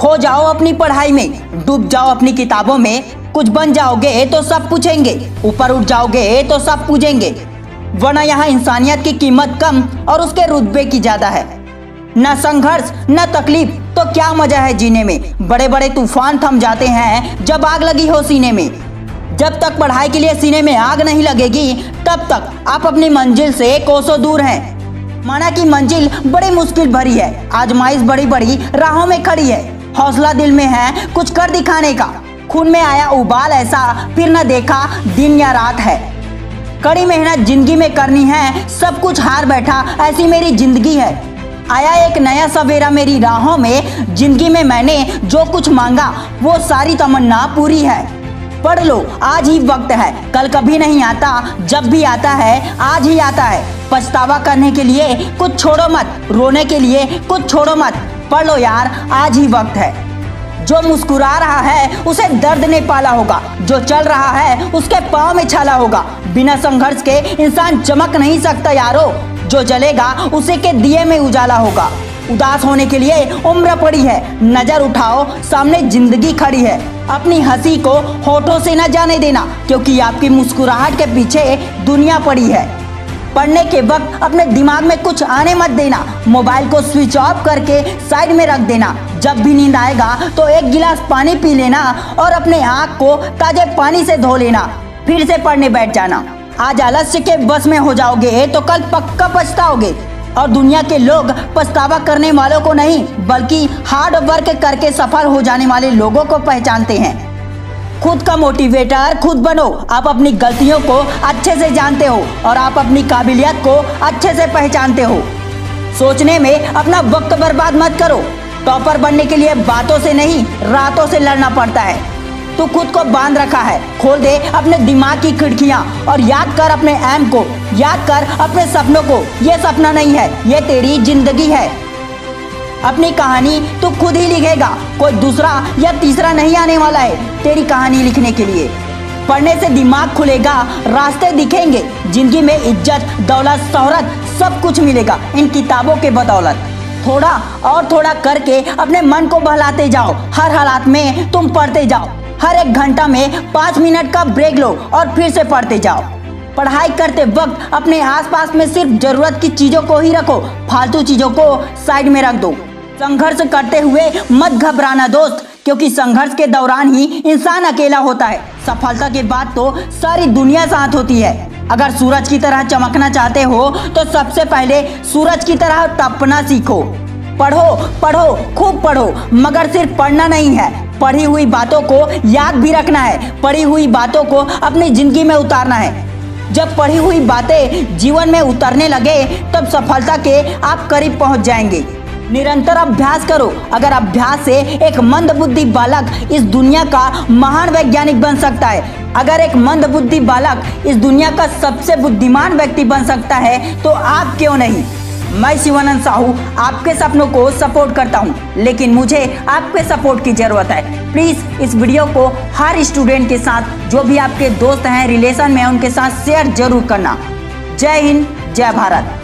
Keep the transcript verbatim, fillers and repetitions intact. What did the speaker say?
खो जाओ अपनी पढ़ाई में, डूब जाओ अपनी किताबों में, कुछ बन जाओगे तो सब पूछेंगे, ऊपर उठ जाओगे तो सब पूजेंगे। वरना यहाँ इंसानियत की कीमत कम और उसके रुतबे की ज्यादा है। न संघर्ष न तकलीफ तो क्या मजा है जीने में। बड़े बड़े तूफान थम जाते हैं जब आग लगी हो सीने में। जब तक पढ़ाई के लिए सीने में आग नहीं लगेगी तब तक आप अपनी मंजिल से कोसों दूर हैं। माना कि मंजिल बड़ी मुश्किल भरी है, आजमाइश बड़ी बड़ी राहों में खड़ी है, हौसला दिल में है कुछ कर दिखाने का। खून में आया उबाल ऐसा फिर न देखा दिन या रात है। कड़ी मेहनत जिंदगी में करनी है, सब कुछ हार बैठा ऐसी मेरी जिंदगी है। आया एक नया सवेरा मेरी राहों में, जिंदगी में मैंने जो कुछ मांगा वो सारी तमन्ना पूरी है। पढ़ लो आज ही वक्त है, कल कभी नहीं आता, जब भी आता है आज ही आता है। पछतावा करने के लिए कुछ छोड़ो मत, रोने के लिए कुछ छोड़ो मत, पढ़ लो यार आज ही वक्त है। जो मुस्कुरा रहा है उसे दर्द ने पाला होगा, जो चल रहा है उसके पाँव में छाला होगा। बिना संघर्ष के इंसान चमक नहीं सकता यारो, जो जलेगा उसी के दिए में उजाला होगा। उदास होने के लिए उम्र पड़ी है, नजर उठाओ सामने जिंदगी खड़ी है। अपनी हंसी को होठों से न जाने देना, क्योंकि आपकी मुस्कुराहट के पीछे दुनिया पड़ी है। पढ़ने के वक्त अपने दिमाग में कुछ आने मत देना, मोबाइल को स्विच ऑफ करके साइड में रख देना। जब भी नींद आएगा तो एक गिलास पानी पी लेना और अपने आँख को ताजे पानी से धो लेना, फिर से पढ़ने बैठ जाना। आज आलस्य के बस में हो जाओगे तो कल पक्का पछताओगे। और दुनिया के लोग पछतावा करने वालों को नहीं बल्कि हार्ड वर्क करके सफल हो जाने वाले लोगों को पहचानते हैं। खुद का मोटिवेटर खुद बनो। आप अपनी गलतियों को अच्छे से जानते हो और आप अपनी काबिलियत को अच्छे से पहचानते हो। सोचने में अपना वक्त बर्बाद मत करो। टॉपर बनने के लिए बातों से नहीं रातों से लड़ना पड़ता है। तू खुद को बांध रखा है, खोल दे अपने दिमाग की खिड़कियां और याद कर अपने एम को, याद कर अपने सपनों को। ये सपना नहीं है, ये तेरी जिंदगी है। अपनी कहानी तू खुद ही लिखेगा, कोई दूसरा या तीसरा नहीं आने वाला है तेरी कहानी लिखने के लिए। पढ़ने से दिमाग खुलेगा, रास्ते दिखेंगे, जिंदगी में इज्जत दौलत शोहरत सब कुछ मिलेगा इन किताबों के बदौलत। थोड़ा और थोड़ा करके अपने मन को बहलाते जाओ, हर हालात में तुम पढ़ते जाओ। हर एक घंटा में पाँच मिनट का ब्रेक लो और फिर से पढ़ते जाओ। पढ़ाई करते वक्त अपने आसपास में सिर्फ जरूरत की चीजों को ही रखो, फालतू चीजों को साइड में रख दो। संघर्ष करते हुए मत घबराना दोस्त, क्योंकि संघर्ष के दौरान ही इंसान अकेला होता है। सफलता के बाद तो सारी दुनिया साथ होती है। अगर सूरज की तरह चमकना चाहते हो तो सबसे पहले सूरज की तरह तपना सीखो। पढ़ो पढ़ो खूब पढ़ो, मगर सिर्फ पढ़ना नहीं है, पढ़ी हुई बातों को याद भी रखना है, पढ़ी हुई बातों को अपनी जिंदगी में उतारना है। जब पढ़ी हुई बातें जीवन में उतरने लगे तब सफलता के आप करीब पहुंच जाएंगे। निरंतर अभ्यास करो। अगर अभ्यास से एक मंदबुद्धि बालक इस दुनिया का महान वैज्ञानिक बन सकता है, अगर एक मंदबुद्धि बालक इस दुनिया का सबसे बुद्धिमान व्यक्ति बन सकता है तो आप क्यों नहीं। मैं शिवानंद साहू आपके सपनों को सपोर्ट करता हूं, लेकिन मुझे आपके सपोर्ट की जरूरत है। प्लीज इस वीडियो को हर स्टूडेंट के साथ, जो भी आपके दोस्त हैं रिलेशन में, उनके साथ शेयर जरूर करना। जय हिंद, जय भारत।